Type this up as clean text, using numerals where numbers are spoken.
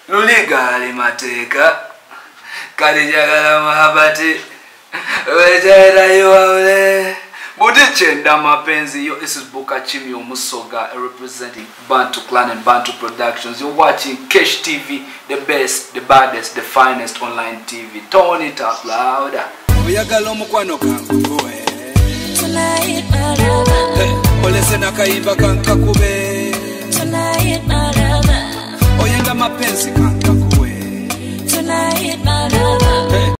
Luligali mateka kalijagala mahabati wejaira yoale Budichenda mapenzi. Yo, this is Buka Chimi Omusoga representing Bantu Clan and Bantu Productions. You're watching Kesh TV, the best, the baddest, the finest online TV. Turn it up louder. Uyagala omukwano kangu koe. Olese nakaimba kankakube.